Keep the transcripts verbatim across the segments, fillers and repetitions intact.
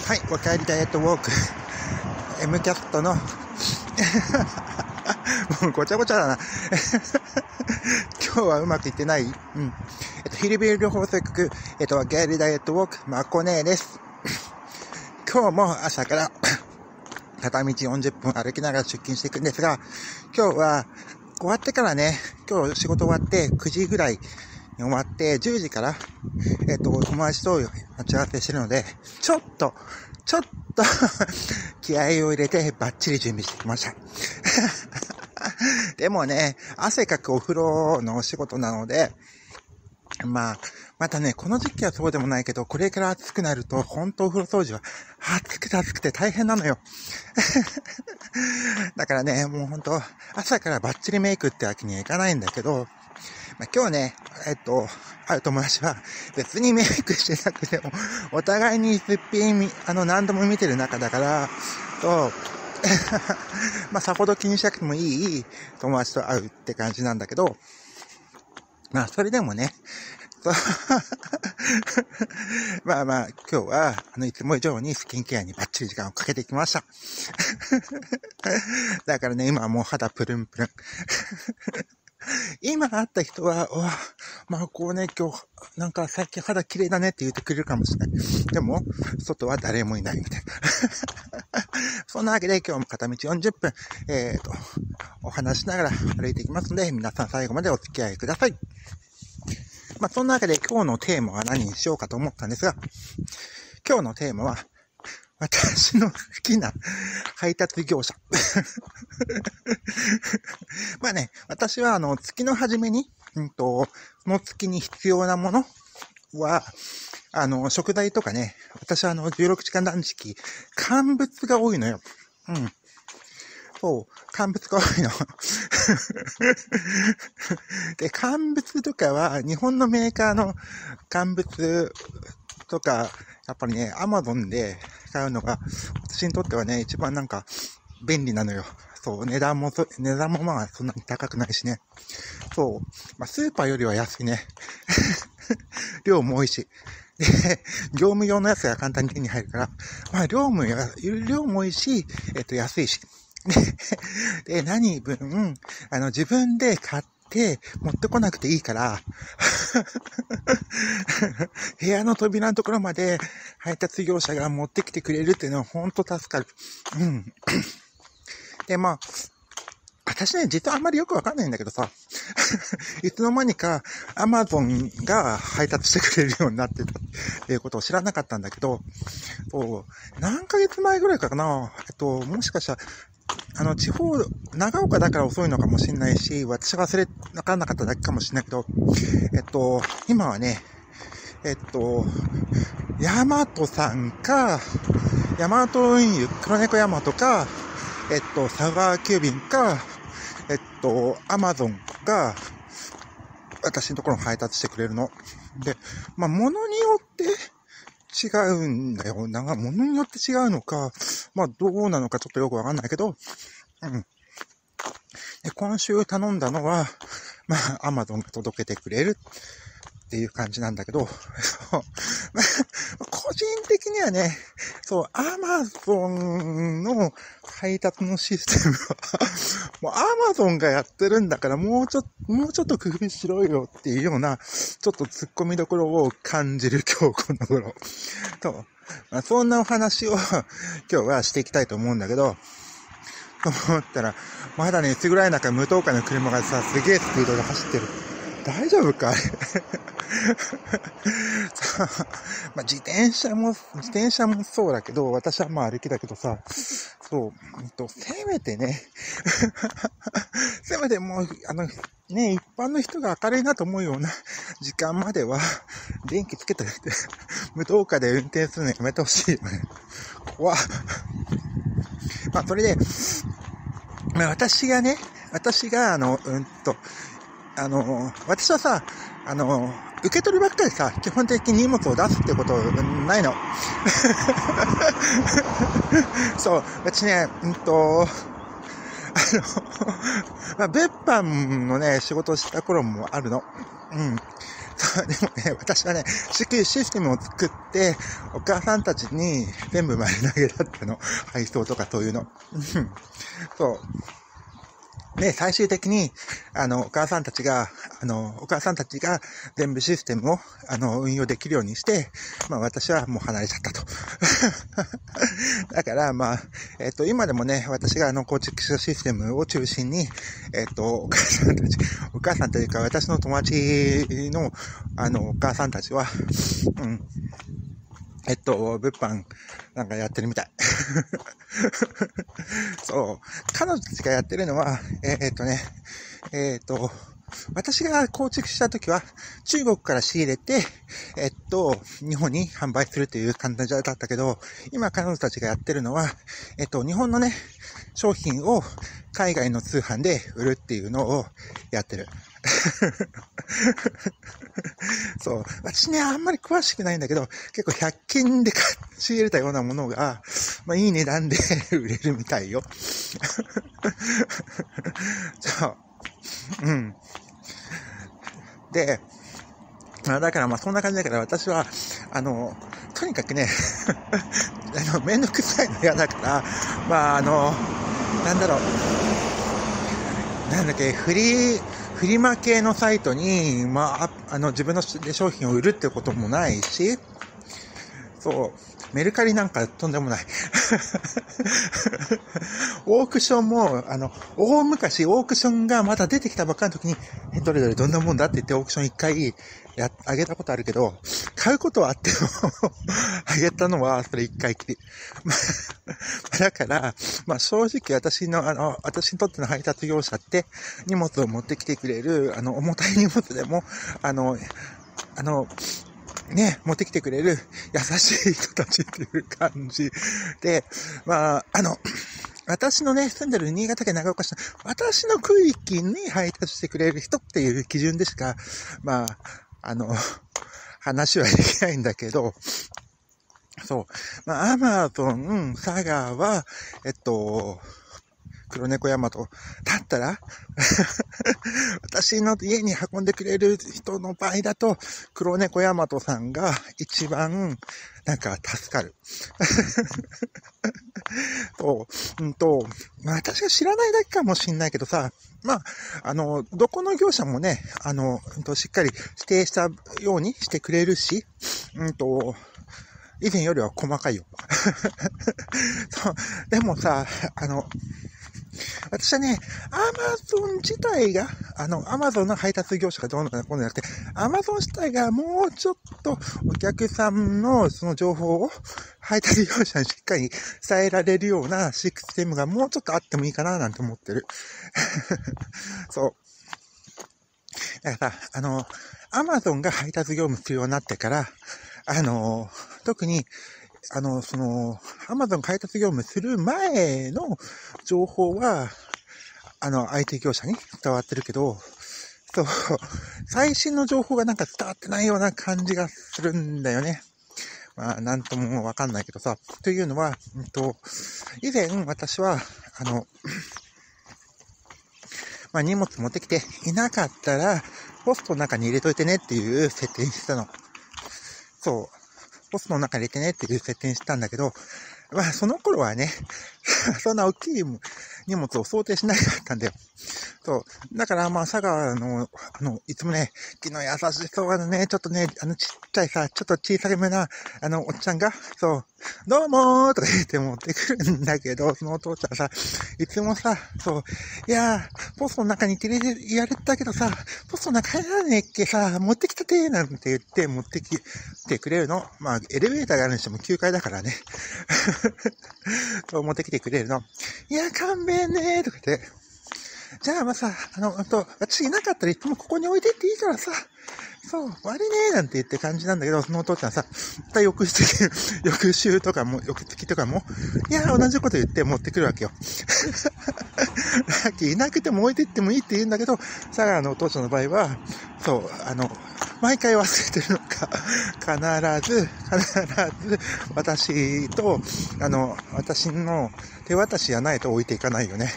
はい、おかえりダイエットウォーク M キャストのもうごちゃごちゃだな今日はうまくいってない、うんえっと、ヒルビル法則、えっと、おかえりダイエットウォークまこねえです今日も朝から片道よんじゅっぷん歩きながら出勤していくんですが、今日は終わってからね、今日仕事終わってくじぐらいに終わってじゅうじから、えっと、友達と待ち合わせしてるので、ちょっと、ちょっと気合を入れてバッチリ準備してきました。でもね、汗かくお風呂のお仕事なので、まあ、またね、この時期はそうでもないけど、これから暑くなると、本当お風呂掃除は暑くて暑くて大変なのよ。だからね、もう本当朝からバッチリメイクってわけにはいかないんだけど、まあ、今日ね、えっと、ある友達は別にメイクしてなくても、お互いにすっぴん、あの、何度も見てる中だから、と、まあ、さほど気にしなくてもいい友達と会うって感じなんだけど、まあ、それでもね、まあまあ、今日は、あの、いつも以上にスキンケアにバッチリ時間をかけてきました。だからね、今はもう肌プルンプルン。今会った人は、おまあこうね、今日、なんか最近肌綺麗だねって言ってくれるかもしれない。でも、外は誰もいないみたいな。そんなわけで今日も片道よんじゅっぷん、えーと、お話しながら歩いていきますので、皆さん最後までお付き合いください。まあそんなわけで今日のテーマは何にしようかと思ったんですが、今日のテーマは、私の好きな配達業者。まあね、私はあの月の初めに、うんと、その月に必要なものは、あの、食材とかね、私はあのじゅうろくじかん断食、乾物が多いのよ。うん。そう、乾物が多いの。で、乾物とかは、日本のメーカーの乾物とか、やっぱりね、アマゾンで買うのが、私にとってはね、一番なんか、便利なのよ。そう、値段も、値段もまあ、そんなに高くないしね。そう、まあ、スーパーよりは安いね。量も多いし。で、業務用のやつが簡単に手に入るから、まあ、量もや、量も多いし、えっと、安いし。で、で何分、あの、自分で買って持ってこなくていいから、部屋の扉のところまで配達業者が持ってきてくれるっていうのはほんと助かる。うん。で、まあ、私ね、実はあんまりよくわかんないんだけどさ、いつの間にか Amazon が配達してくれるようになってたっていうことを知らなかったんだけど、何ヶ月前ぐらいかな、えっと、もしかしたら、あの、地方、長岡だから遅いのかもしれないし、私が忘れ、わかんなかっただけかもしれないけど、えっと、今はね、えっと、ヤマトさんか、ヤマト運輸、黒猫ヤマトか、えっと、サガー急便か、えっと、アマゾンが、私のところに配達してくれるの。で、まあ、物によって違うんだよ。なんか、物によって違うのか、まあ、どうなのかちょっとよくわかんないけど、うん。で、今週頼んだのは、まあ、アマゾンが届けてくれるっていう感じなんだけど、個人的にはね、そう、アマゾンの配達のシステムは、もうアマゾンがやってるんだから、もうちょっと、もうちょっと工夫しろよっていうような、ちょっと突っ込みどころを感じる今日この頃。と、まあ、そんなお話を今日はしていきたいと思うんだけど、と思ったら、まだね、いつぐらいなんか無灯火の車がさ、すげえスピードで走ってる。大丈夫かあれまあ、自転車も、自転車もそうだけど、私はまあ歩きだけどさ、そう、うんと、せめてね、せめてもう、あの、ね、一般の人が明るいなと思うような時間までは、電気つけてて、無灯火で運転するのやめてほしいよね。怖っ。まあ、それで、まあ、私がね、私が、あの、うんと、あの、私はさ、あの、受け取りばっかりさ、基本的に荷物を出すってことないの。そう、私ね、うんと、あの、まあ、物販のね、仕事をした頃もあるの。うん。 そうでもね、私はね、システムを作って、お母さんたちに全部丸投げだったの。配送とかそういうの。そう。で、最終的に、あの、お母さんたちが、あの、お母さんたちが全部システムを、あの、運用できるようにして、まあ私はもう離れちゃったと。だから、まあ、えっと、今でもね、私があの、構築したシステムを中心に、えっと、お母さんたち、お母さんというか私の友達の、あの、お母さんたちは、うん、えっと、物販なんかやってるみたい。そう。彼女たちがやってるのは、えー、っとね、えー、っと、私が構築したときは、中国から仕入れて、えっと、日本に販売するという感じだったけど、今彼女たちがやってるのは、えっと、日本のね、商品を海外の通販で売るっていうのをやってる。そう。私ね、あんまり詳しくないんだけど、結構ひゃく均で仕入れたようなものが、まあいい値段で売れるみたいよ。そう。うん。で、まあだからまあそんな感じだから私は、あの、とにかくね、あの、めんどくさいの嫌だから、まああの、なんだろう、なんだっけ、フリー、フリマ系のサイトに、まあ、あの、自分の商品を売るってこともないし、そう、メルカリなんかとんでもない。オークションも、あの、大昔オークションがまだ出てきたばっかりの時に、え、どれどれどんなもんだって言ってオークション一回や、あげたことあるけど、買うことはあっても、あげたのはそれ一回きり。だから、まあ正直私の、あの、私にとっての配達業者って荷物を持ってきてくれる、あの、重たい荷物でも、あの、あの、ね、持ってきてくれる優しい人たちっていう感じで、まあ、あの、私のね、住んでる新潟県長岡市の、私の区域に配達してくれる人っていう基準でしか、まあ、あの、話はできないんだけど、そう。まあ、アマゾン、佐川は、えっと、黒猫ヤマトだったら私の家に運んでくれる人の場合だと、黒猫ヤマトさんが一番、なんか助かる。と、うんと、まあ私が知らないだけかもしんないけどさ、まあ、あの、どこの業者もね、あの、うんとしっかり指定したようにしてくれるし、うんと、以前よりは細かいよ。そうでもさ、あの、私はね、アマゾン自体が、あの、アマゾンの配達業者がどうのかな、こうのじゃなくて、アマゾン自体がもうちょっとお客さんのその情報を配達業者にしっかり伝えられるようなシステムがもうちょっとあってもいいかななんて思ってる。そう。だからさ、あの、アマゾンが配達業務するようになってから、あの、特に、あの、その、アマゾン配達業務する前の情報は、あの、アイティー 業者に伝わってるけど、そう、最新の情報がなんか伝わってないような感じがするんだよね。まあ、なんともわかんないけどさ。というのは、うんと、以前私は、あの、まあ、荷物持ってきていなかったら、ポストの中に入れといてねっていう設定にしたの。そう。ポストの中に入れてねっていう設定にしたんだけど、まあその頃はね、そんな大きい荷物を想定しなかったんだよ。そう。だからまあ佐川の、あの、いつもね、気の優しそうなね、ちょっとね、あのちっちゃいさ、ちょっと小さめな、あの、おっちゃんが、そう、どうもーとか言って持ってくるんだけど、そのお父ちゃんさ、いつもさ、そう、いやー、ポストの中に入れてやれたけどさ、ポストの中入らねえっけさ、持ってきたてーなんて言って持ってきてくれるの。まあ、エレベーターがあるにしてもきゅうかいだからね。そう持ってきてくれるの。いや、勘弁ねーとか言って。じゃあまあさ、あの、あと、私いなかったらいつもここに置いてっていいからさ、そう、悪いねーなんて言って感じなんだけど、そのお父ちゃんさ、また翌週、翌週とかも、翌月とかも、いや、同じこと言って持ってくるわけよ。さっきいなくても置いてってもいいって言うんだけど、佐賀のお父ちゃんの場合は、そう、あの、毎回忘れてるのか、必ず、必ず、私と、あの、私の手渡しじゃないと置いていかないよね。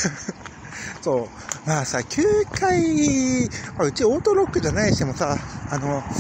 そう。まあさ、きゅうかい、まあ、うちオートロックじゃないしてもさ、 あの、まあね、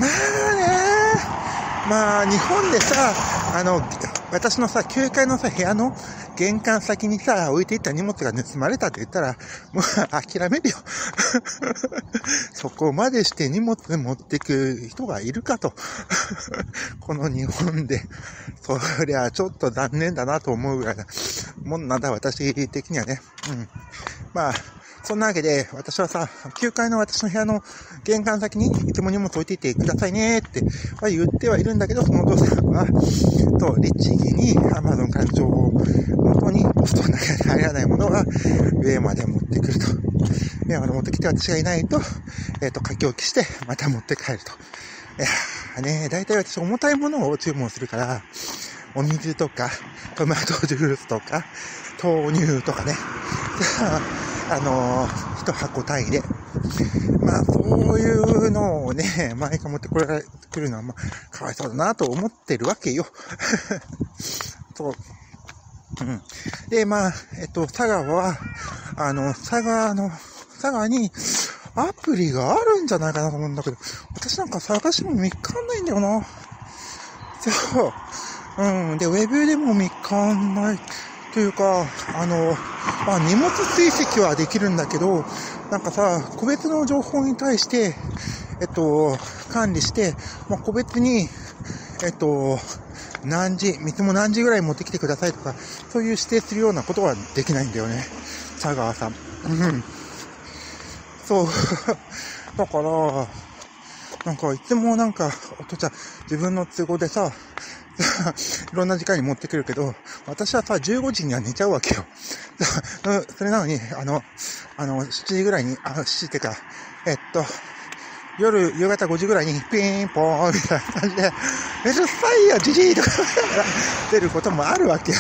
まあ日本でさ、あの、私のさ、きゅうかいのさ、部屋の玄関先にさ、置いていった荷物が盗まれたって言ったら、もう諦めるよ。そこまでして荷物持ってく人がいるかと。この日本で。そりゃちょっと残念だなと思うぐらいなもんなんだ、私的にはね。うん。まあ、そんなわけで、私はさ、きゅうかいの私の部屋の玄関先にいつも荷物置いていってくださいねっては言ってはいるんだけど、そのお父さんは、と、律儀に Amazon からの情報を元にポストの中に入らないものが上まで持ってくると。上まで持ってきて私がいないと、えっと、書き置きしてまた持って帰ると。いやーね、だいたい私重たいものを注文するから、お水とか、トマトジュースとか、豆乳とかね。あのー、一箱単位で。まあ、そういうのをね、毎回持ってこられてくるのは、まあ、かわいそうだなと思ってるわけよ。そう。うん。で、まあ、えっと、佐賀は、あの、佐賀の、佐賀にアプリがあるんじゃないかなと思うんだけど、私なんか探しても見つかんないんだよな。そう。うん。で、ウェブでも見つかんないというか、あの、まあ、荷物追跡はできるんだけど、なんかさ、個別の情報に対して、えっと、管理して、まあ、個別に、えっと、何時、水も何時ぐらい持ってきてくださいとか、そういう指定するようなことはできないんだよね。佐川さん。うん。そう。だから、なんかいつもなんか、お父ちゃん、自分の都合でさ、いろんな時間に持ってくるけど、私はさ、じゅうごじには寝ちゃうわけよ。それなのに、あの、あの、しちじぐらいに、あ、しちじってか、えっと、夜、夕方ごじぐらいに、ピーンポーンみたいな感じで、うるさいよ、じじいとか出ることもあるわけよ。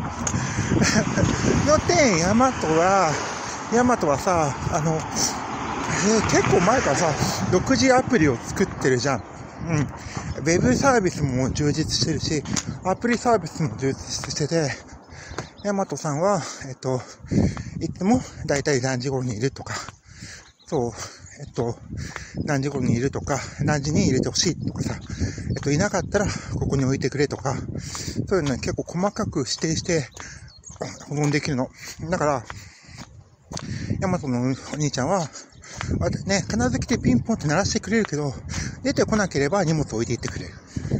の点、ヤマトは、ヤマトはさ、あの、えー、結構前からさ、独自アプリを作ってるじゃん。うん。ウェブサービスも充実してるし、アプリサービスも充実してて、ヤマトさんは、えっと、いつもだいたい何時頃にいるとか、そう、えっと、何時頃にいるとか、何時に入れてほしいとかさ、えっと、いなかったらここに置いてくれとか、そういうのね、結構細かく指定して保存できるの。だから、ヤマトのお兄ちゃんは、ね、必ず来てピンポンって鳴らしてくれるけど、出てこなければ荷物を置いていってくれる。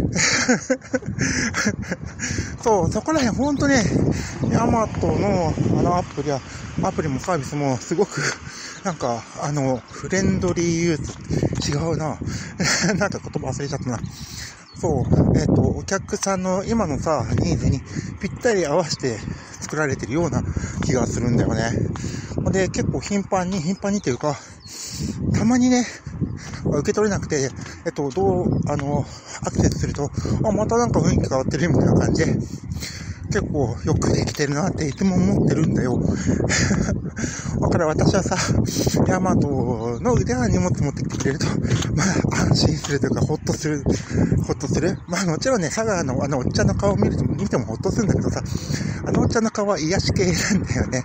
そう、そこら辺ほんとね、ヤマトのあのアプリや、アプリもサービスもすごく、なんか、あの、フレンドリーユーズ、違うな。なんか言葉忘れちゃったな。そう、えっと、お客さんの今のさ、ニーズにぴったり合わせて作られてるような気がするんだよね。で、結構頻繁に、頻繁にっていうか、たまにね、受け取れなくて、えっと、どう、あの、アクセスすると、あ、またなんか雰囲気変わってるみたいな感じで、結構よくできてるなっていつも思ってるんだよ。だから私はさ、ヤマトの腕は荷物持ってきてくれると、まあ安心するというか、ほっとする、ほっとする。まあもちろんね、佐賀のあのおっちゃんの顔を見ると、見てもほっとするんだけどさ、あのおっちゃんの顔は癒し系なんだよね。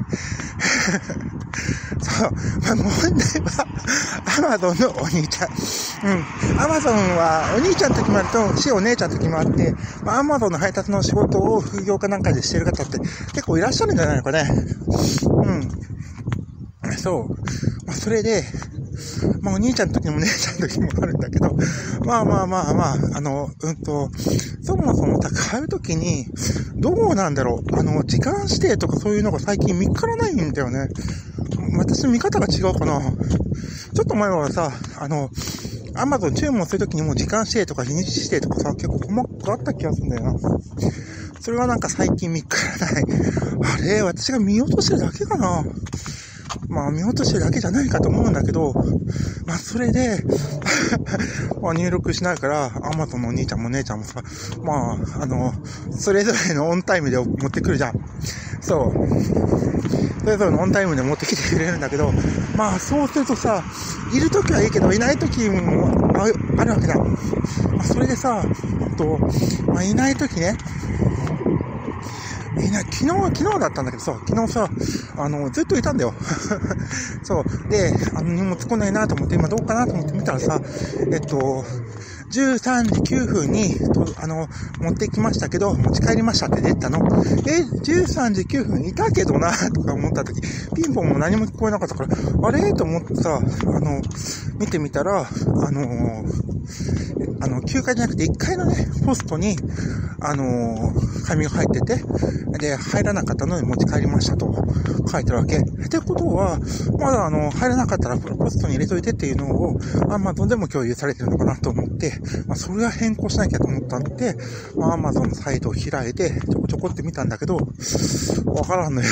そう、まあ問題は、アマゾンのお兄ちゃん。うん。アマゾンはお兄ちゃんの時もあると、しお姉ちゃんの時もあって、まあアマゾンの配達の仕事を副業かなんかでしてる方って結構いらっしゃるんじゃないのかね。うん。そう。まあ、それで、まあ、お兄ちゃんの時もお姉ちゃんの時もあるんだけど、まあまあまあまあ、あの、うんと、そもそも買う時に、どうなんだろう。あの、時間指定とかそういうのが最近見つからないんだよね。私の見方が違うかな。ちょっと前はさ、あの、アマゾン注文するときにも時間指定とか日にち指定とかさ、結構細かくあった気がするんだよな。それはなんか最近見つからない。あれ、私が見落としてるだけかな。まあ見落としてるだけじゃないかと思うんだけど、まあそれで、まあ入力しないから、アマゾンのお兄ちゃんも姉ちゃんもさ、まあ、あの、それぞれのオンタイムで持ってくるじゃん。そう。それぞれのオンタイムで持ってきてくれるんだけど、まあそうするとさ、いるときはいいけど、いないときもあるわけだ。まあ、それでさ、ほんと、まあいないときね、 みんな、昨日、昨日だったんだけどさ、昨日さ、あの、ずっといたんだよ。そう。で、あの、荷物来ないなと思って、今どうかなと思って見たらさ、えっと、じゅうさんじきゅうふんに、と、あの、持ってきましたけど、持ち帰りましたって出たの。え、じゅうさんじきゅうふんいたけどな、とか思った時、ピンポンも何も聞こえなかったから、あれと思ってさ、あの、見てみたら、あの、あの、きゅうかいじゃなくていっかいのね、ポストに、あの、紙が入ってて、で、入らなかったので持ち帰りましたと書いてるわけ。ってことは、まだあの、入らなかったらポストに入れといてっていうのを、アマゾンでも共有されてるのかなと思って、まあ、それは変更しなきゃと思ったんで、まあ、アマゾンのサイトを開いて、ちょこちょこって見たんだけど、わからんのよ。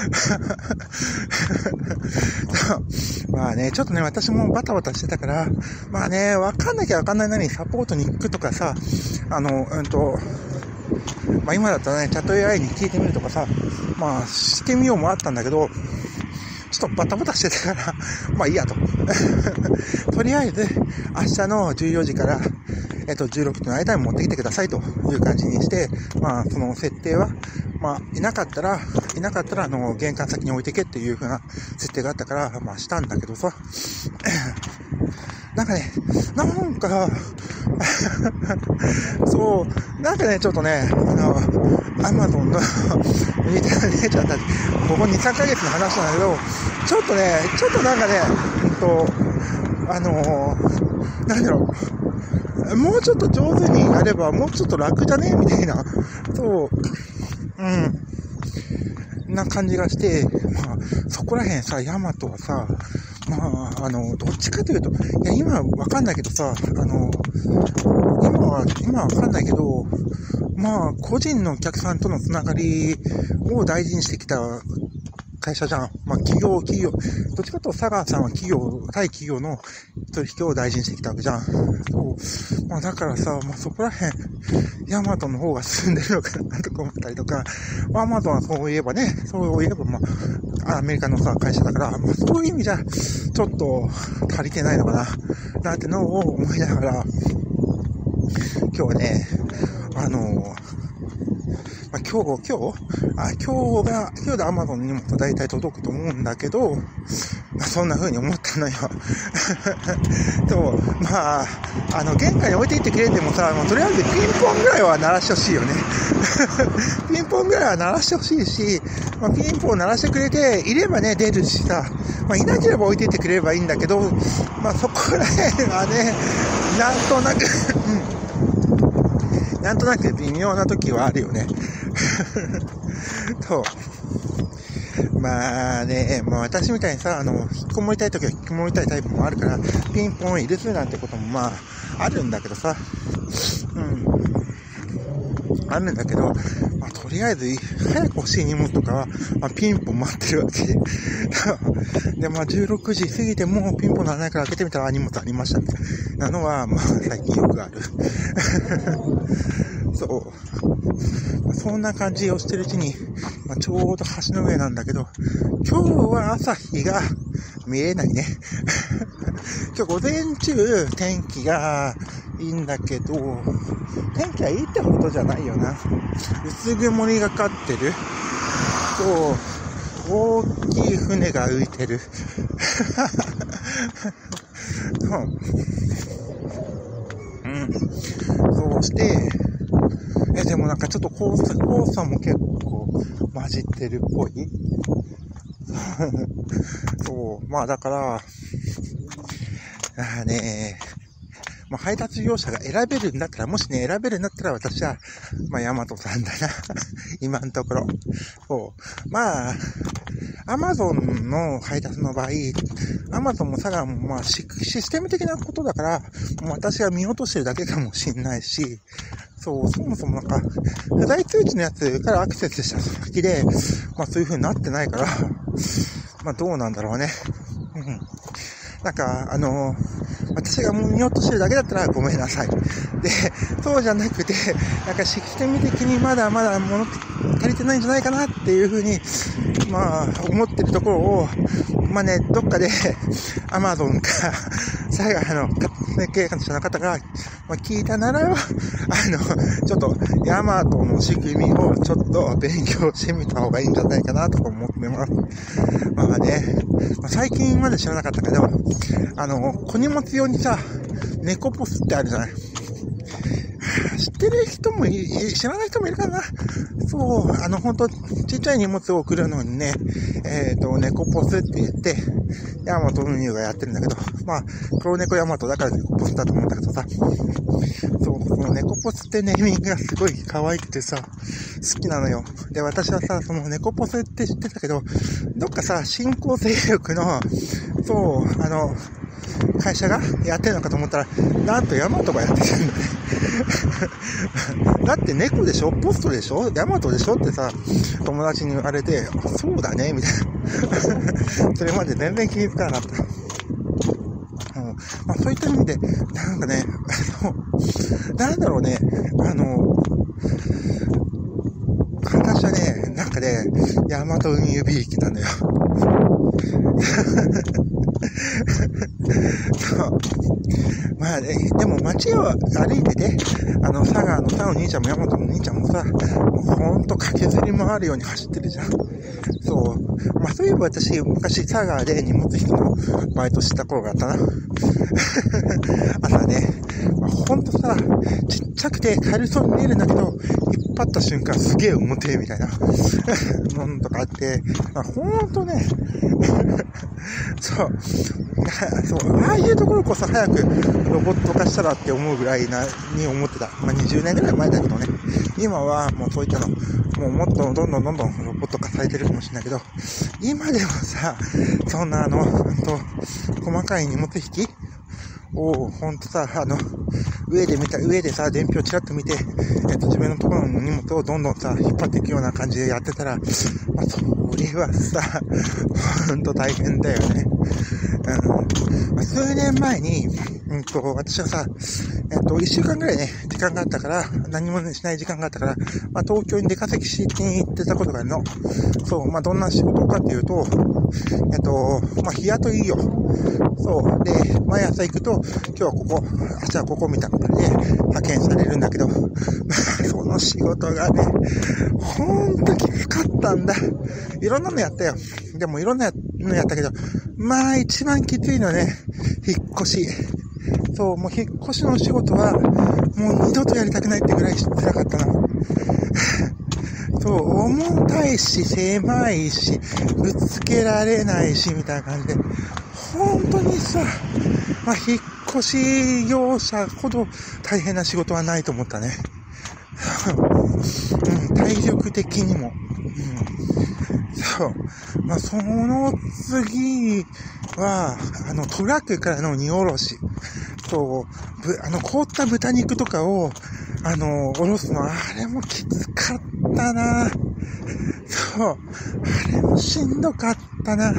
まあね、ちょっとね、私もバタバタしてたから、まあね、わかんなきゃわかんないのに、サポートに行くとかさ、あの、うんと、まあ今だったらね、チャット エーアイ に聞いてみるとかさ、まあしてみようもあったんだけど、ちょっとバタバタしてたから、まあいいやと。とりあえず、明日のじゅうよじから、えっと、じゅうろくじの間に持ってきてくださいという感じにして、まあその設定は、まあいなかったら、いなかったらあの、玄関先に置いてけっていう風な設定があったから、まあしたんだけどさ、なんかね、なんか、そう、なんかね、ちょっとね、あの、アマゾンの姉ちゃんたち、ここに、さんかげつの話なんだけど、ちょっとね、ちょっとなんかね、うんと、あの、なんだろう、もうちょっと上手にやれば、もうちょっと楽じゃねみたいな、そう、うん。な感じがして、まあ、そこらへんさ、ヤマトはさ、まあ、あの、どっちかというと、いや、今はわかんないけどさ、あの、今は、今はわかんないけど、まあ、個人のお客さんとのつながりを大事にしてきた会社じゃん。まあ、企業、企業、どっちかというと、佐川さんは企業、対企業の取引を大事にしてきたわけじゃん。そう。まあ、だからさ、まあ、そこらへん、ヤマトの方が進んでるのかなとか思ったりとか、まあ、アマゾンはそういえばね、そういえば、まあ、アメリカのさ、会社だから、まあ、そういう意味じゃ、ちょっと足りてないのかな、なんてのを思いながら、今日はね、あの、まあ、今日、今日あ、今日が、今日で Amazon にも大体届くと思うんだけど、まあ、そんな風に思ったのよ。と、まあ、あの、玄関に置いていってくれてもさ、もうとりあえずピンポンぐらいは鳴らしてほしいよね。ピンポンぐらいは鳴らしてほしいし、まあ、ピンポン鳴らしてくれて、いればね、出るしさ、まあ、いなければ置いていってくれればいいんだけど、まあ、そこら辺はね、なんとなく、うん、なんとなく微妙な時はあるよね。と、まあね、まあ私みたいにさ、あの、引きこもりたい時は引きこもりたいタイプもあるから、ピンポン入れすなんてこともまあ、あるんだけどさ、うん。あるんだけど、まあとりあえず、早く欲しい荷物とかは、まあピンポン待ってるわけで。で、まあじゅうろくじ過ぎてもピンポンならないから開けてみたら荷物ありましたみたいなのは、まあ最近よくある。そう。そんな感じをしてるうちに、まあ、ちょうど橋の上なんだけど、今日は朝日が見えないね。今日午前中天気がいいんだけど、天気はいいってほどじゃないよな。薄曇りがかってる。そう、大きい船が浮いてる。うん。そうして、え、でもなんかちょっと黄砂、黄砂も結構混じってるっぽい。そう。まあだから、ああね、まあ配達業者が選べるんだったら、もしね、選べるんだったら私は、まあヤマトさんだな。今のところ。そう。まあ、アマゾンの配達の場合、アマゾンも佐川もまあシステム的なことだから、もう私が見落としてるだけかもしれないし、そう、そもそもなんか、不在通知のやつからアクセスした先で、まあそういう風になってないから、まあどうなんだろうね。うん。なんか、あのー、私が見落としてるだけだったらごめんなさい。で、そうじゃなくて、なんかシステム的にまだまだ物足りてないんじゃないかなっていう風に、まあ、思ってるところを、まあね、どっかで、アマゾンか、最後の、経営者の方が、 まあ、聞いたならば、あの、ちょっと、ヤマトの仕組みをちょっと勉強してみた方がいいんじゃないかなとか思ってます。まあね、まあ、最近まで知らなかったけど、あの、小荷物用にさ、猫ポスってあるじゃない。知ってる人もい、知らない人もいるかな。そう、あの、ほんと、ちっちゃい荷物を送るのにね、えっと、猫ポスって言って、ヤマト運輸がやってるんだけど、まあ、黒猫ヤマトだから猫ポスだと思うんだけどさ、そう、その猫ポスってネーミングがすごい可愛くてさ、好きなのよ。で、私はさ、その猫ポスって知ってたけど、どっかさ、新興勢力の、そう、あの、会社がやってるのかと思ったら、なんとヤマトがやってるんだね。だって猫でしょ、ポストでしょ、ヤマトでしょってさ、友達に言われて、あ、そうだね、みたいな。それまで全然気づかなかった。うん、まあ、そういった意味で、なんかね、あの、なんだろうね、あの、私はね、なんかね、ヤマト運輸びいきなのよ。そう。まあね、でも街を歩いてて、あの、佐賀の佐の兄ちゃんも山本の兄ちゃんもさ、もうほんと駆けずり回るように走ってるじゃん。そう。まあそういえば私、昔佐賀で荷物引きのバイトした頃があったな。朝ね、まあ、ほんとさ、ちっちゃくて軽そうに見えるんだけど、引っ張った瞬間すげえ重てえみたいなものとかあって、まあ、ほんとね、そう、そう、ああいうところこそ早くロボット化したらって思うぐらいな、に思ってた。まあにじゅうねんぐらい前だけどね。今はもうそういったの、もうもっとどんどんどんどんロボット化されてるかもしれないけど、今でもさ、そんなあの、ほんと、細かい荷物引きを、ほんとさ、あの、上で見た、上でさ、伝票チラッと見て、えっと、自分のところの荷物をどんどんさ、引っ張っていくような感じでやってたら、まあ、それはさ、ほんと大変だよね。うん。まあ、数年前に、うんと、私はさ、えっと、一週間ぐらいね、時間があったから、何もしない時間があったから、まあ、東京に出稼ぎしに行ってたことがあるの。そう、まあ、どんな仕事かっていうと、えっと、まあ、日雇いよ。そう。で、毎朝行くと、今日はここ、明日はここみたいな感じで派遣されるんだけど、まあ、その仕事がね、ほんときつかったんだ。いろんなのやったよ。でもいろんなのやったけど、まあ一番きついのはね、引っ越し。そう、もう引っ越しの仕事は、もう二度とやりたくないってぐらい辛かったな。そう、重たいし、狭いし、ぶつけられないし、みたいな感じで、本当にさ、まあ、引っ越し業者ほど大変な仕事はないと思ったね。うん、体力的にも。うん、そう。まあ、その次は、あの、トラックからの荷下ろし。そう、ぶ、あの、凍った豚肉とかを、あの、下ろすの、あれもきつかったな。そう。あれもしんどかったな。うん。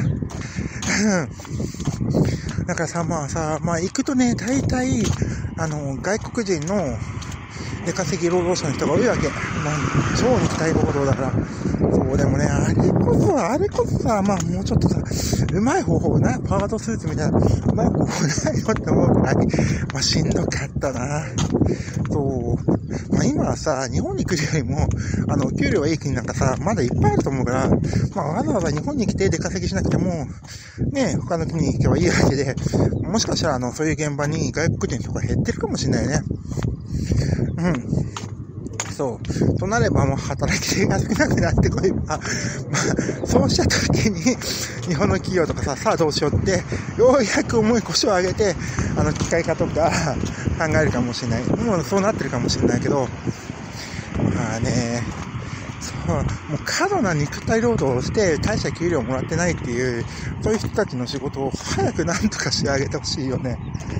だからさ、まあさ、まあ行くとね、大体、あの、外国人の出稼ぎ労働者の人が多いわけ。まあ、超肉体労働だから。そう、でもね、あれこそ、あれこそさ、まあもうちょっとさ、うまい方法な、パワードスーツみたいな、うまい方法ないよって思うくらい、まあしんどかったな。そう。まあ今はさ、日本に来るよりも、あの、給料がいい国なんかさ、まだいっぱいあると思うから、まあわざわざ日本に来て出稼ぎしなくても、ね、他の国に行けばいいわけで、もしかしたらあの、そういう現場に外国人とか減ってるかもしれないね。うん。そう。となればもう働き手が少なくなってこいば、まあ、そうした時に、日本の企業とかさ、さあどうしようって、ようやく重い腰を上げて、あの、機械化とか考えるかもしれない。もうそうなってるかもしれないけど、まあね、そう、もう過度な肉体労働をして大した給料をもらってないっていう、そういう人たちの仕事を早くなんとか仕上げてほしいよね。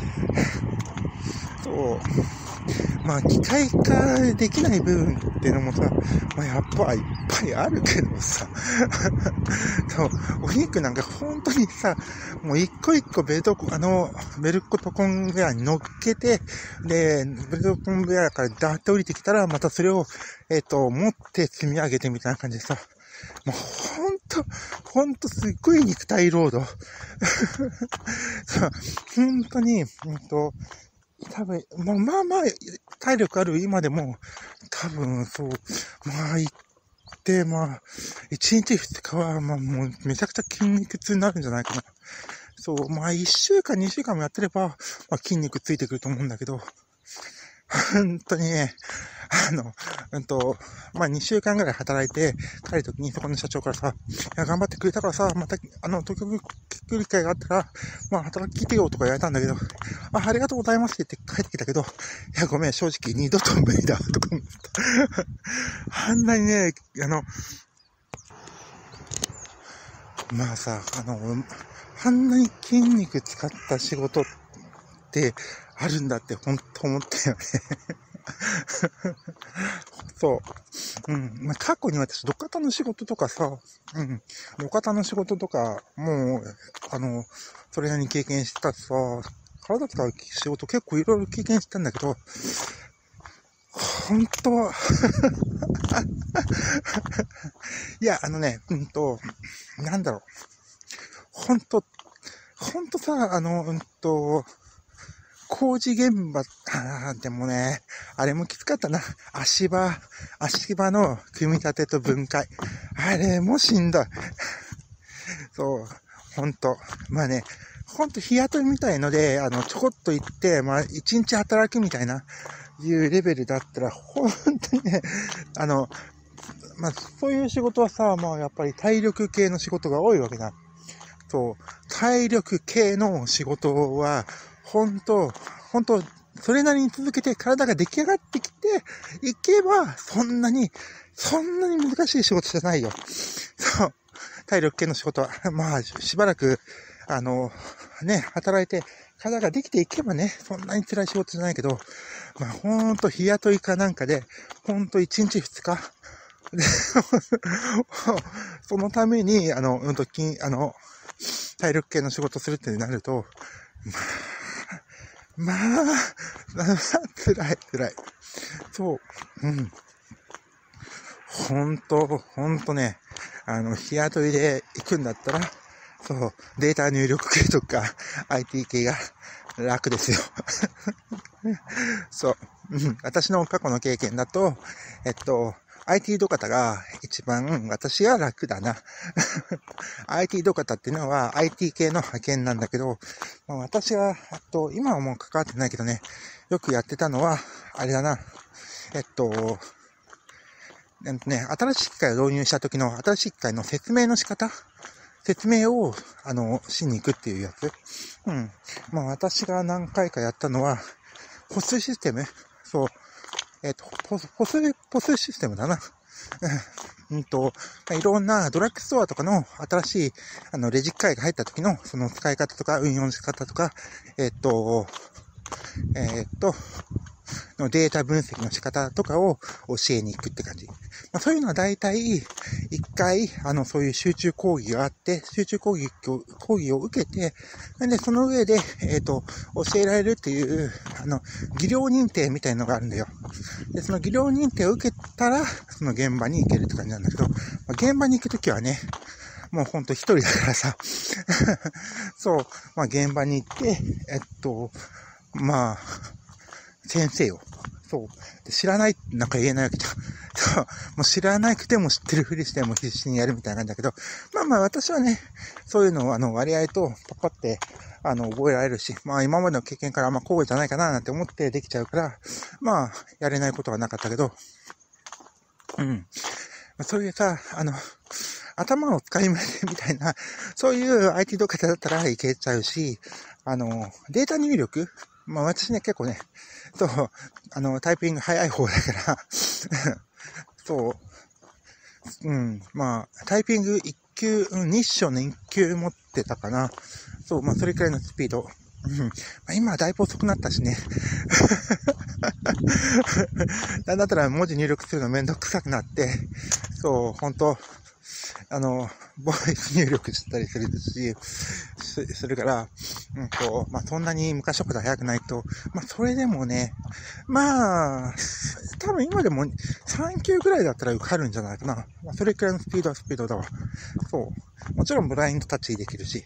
そう。まあ、機械化できない部分っていうのもさ、まあ、やっぱいっぱいあるけどさ、そう、お肉なんか本当にさ、もう一個一個ベルト、あの、ベルトコンベアに乗っけて、で、ベルトコンベアからダーって降りてきたら、またそれを、えっと、持って積み上げてみたいな感じでさ、もうほんと、ほんとすっごい肉体労働。そう、ほんとに、うんと、 多分、まあまあまあ、体力ある今でも、多分、そう、まあ、行って、まあ、いちにちふつかは、まあもう、めちゃくちゃ筋肉痛になるんじゃないかな。そう、まあ、いっしゅうかん、にしゅうかんもやってれば、まあ、筋肉ついてくると思うんだけど、本当にね、あの、うんと、まあ、にしゅうかんぐらい働いて、帰るときにそこの社長からさ、いや、頑張ってくれたからさ、また、あの、東京来る機会があったら、まあ、働きてよとか言われたんだけど、あ、ありがとうございますって言って帰ってきたけど、いや、ごめん、正直二度と無理だ、とか思った。あんなにね、あの、まあさ、あの、あんなに筋肉使った仕事ってあるんだってほんと思ったよね。そう。うん。まあ、過去に私、土方の仕事とかさ、うん。土方の仕事とか、もう、あの、それなりに経験してたしさ、体使う仕事結構いろいろ経験したんだけど、本当は、いや、あのね、うんと、なんだろう。ほんと、ほんとさ、あの、うんと、工事現場、あでもね、あれもきつかったな。足場、足場の組み立てと分解。あれもしんどい。そう、ほんと。まあね、ほんと日雇いみたいので、あの、ちょこっと行って、まあ、一日働くみたいな、いうレベルだったら、ほんとにね、あの、まあ、そういう仕事はさ、まあ、やっぱり体力系の仕事が多いわけだ。そう、体力系の仕事は、ほんと、ほんと、それなりに続けて体が出来上がってきていけば、そんなに、そんなに難しい仕事じゃないよ。そう、体力系の仕事は、まあ、しばらく、あの、ね、働いて、体ができていけばね、そんなに辛い仕事じゃないけど、まあ、ほんと日雇いかなんかで、ほんといちにちふつか、でそのために、あの、うんと、筋、あの、体力系の仕事するってなると、まあ、まあ、辛い、辛い。そう、うん。ほんと、ほんとね、あの、日雇いで行くんだったら、そう、データ入力系とか、アイティー 系が楽ですよ。そう、うん。私の過去の経験だと、えっと、アイティー 土方が一番私は楽だな。アイティー 土方っていうのは アイティー 系の派遣なんだけど、まあ、私は、あと、今はもう関わってないけどね、よくやってたのは、あれだな、えっと、なんとね、新しい機械を導入した時の新しい機械の説明の仕方説明を、あの、しに行くっていうやつ。うん。まあ私が何回かやったのは、ポスシステムそう。えっと、ポス、ポス、ポスシステムだな。うんと、いろんなドラッグストアとかの新しい、あの、レジ機械が入った時の、その使い方とか、運用の仕方とか、えっと、えっと、のデータ分析の仕方とかを教えに行くって感じ。まあ、そういうのは大体、一回、あの、そういう集中講義があって、集中講義を、講義を受けて、で、その上で、えっと、教えられるっていう、あの、技量認定みたいなのがあるんだよ。で、その技量認定を受けたら、その現場に行けるって感じなんだけど、まあ、現場に行くときはね、もうほんと一人だからさ、そう、まあ現場に行って、えっと、まあ、先生を。そう。知らない、なんか言えないわけじゃん。そう。もう知らなくても知ってるふりしても必死にやるみたいなんだけど、まあまあ私はね、そういうのをあの割合とパパって、あの、覚えられるし、まあ今までの経験からまあこうじゃないかななんて思ってできちゃうから、まあ、やれないことはなかったけど、うん。そういうさ、あの、頭を使いませんみたいな、そういう アイティー 動画だったらいけちゃうし、あの、データ入力まあ私ね、結構ね、そう、あの、タイピング早い方だから、そう、うん、まあ、タイピング一級、うん、日照の一級持ってたかな。そう、まあそれくらいのスピード。うん、まあ、今はだいぶ遅くなったしね。なんだったら文字入力するのめんどくさくなって、そう、本当あの、ボイス入力したりするし、するから、うんと、まあ、そんなに昔ほど早くないと、まあ、それでもね、まあ、多分今でもさん級ぐらいだったら受かるんじゃないかな。まあ、それくらいのスピードはスピードだわ。そう。もちろんブラインドタッチできるし。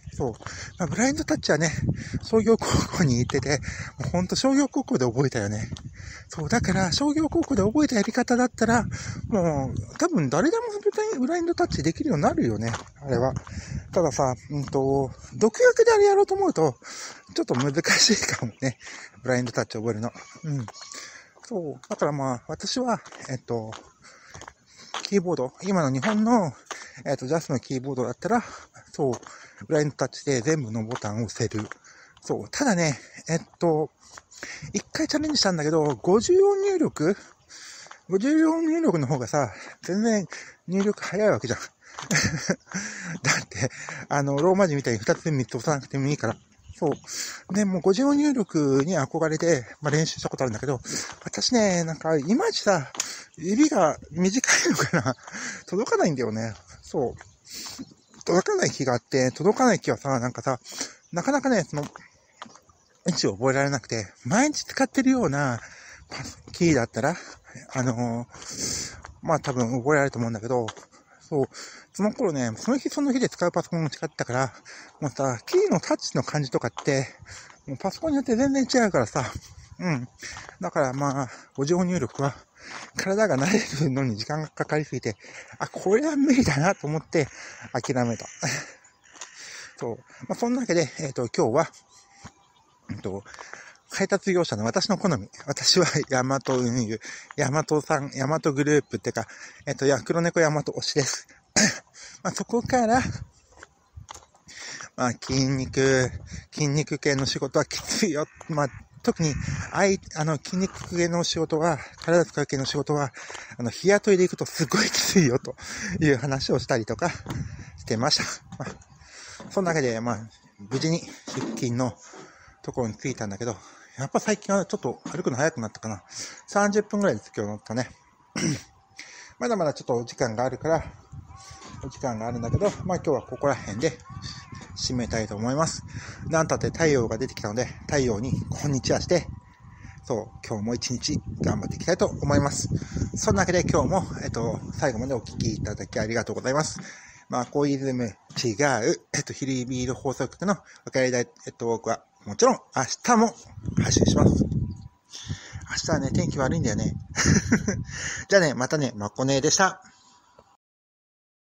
そう。まあ、ブラインドタッチはね、商業高校に行ってて、もうほんと商業高校で覚えたよね。そう、だから商業高校で覚えたやり方だったら、もう多分誰でもブラインドタッチできるようになるよね、あれは。たださ、うんと、独学であれやろうと思うと、ちょっと難しいかもね。ブラインドタッチ覚えるの。うん。そう。だからまあ、私は、えっと、キーボード、今の日本の、えっと、ジャスのキーボードだったら、そう、ブラインドタッチで全部のボタンを押せる。そう。ただね、えっと、一回チャレンジしたんだけど、ごじゅうよん入力 ?ごじゅうよん 入力の方がさ、全然入力早いわけじゃん。だって、あの、ローマ字みたいにふたつみっつ押さなくてもいいから。そう。で、もうごじゅうよん入力に憧れて、まあ、練習したことあるんだけど、私ね、なんか、いまいちさ、指が短いのかな届かないんだよね。そう。届かない気があって、届かない気はさ、なんかさ、なかなかね、その、位置を覚えられなくて、毎日使ってるようなキーだったら、あのー、まあ多分覚えられると思うんだけど、そう、その頃ね、その日その日で使うパソコンが違ったから、もうさ、キーのタッチの感じとかって、もうパソコンによって全然違うからさ、うん。だからまあ、ごじゅうよん入力は、体が慣れるのに時間がかかりすぎて、あ、これは無理だなと思って諦めた。そう。まあそんなわけで、えっと、今日は、えっと、配達業者の私の好み。私はヤマト運輸、ヤマトさん、ヤマトグループってか、えっと、や、黒猫ヤマト推しです。まあ、そこから、まあ、筋肉、筋肉系の仕事はきついよ。まあ、特に、あい、あの、筋肉系の仕事は、体使う系の仕事は、あの、日雇いで行くとすごいきついよ、という話をしたりとかしてました。まあ、そんなわけで、まあ、無事に出勤のところに着いたんだけど、やっぱ最近はちょっと歩くの早くなったかな。さんじゅっぷんぐらいで着くようになったね。まだまだちょっとお時間があるから、お時間があるんだけど、まあ今日はここら辺で締めたいと思います。なんたって太陽が出てきたので、太陽にこんにちはして、そう、今日も一日頑張っていきたいと思います。そんなわけで今日も、えっと、最後までお聞きいただきありがとうございます。まあ、こういうズム違う、えっと、ヒルビール放送局の分かりだい、えっと、僕はもちろん明日も配信します。明日はね、天気悪いんだよね。じゃあね、またね、まこねーでした。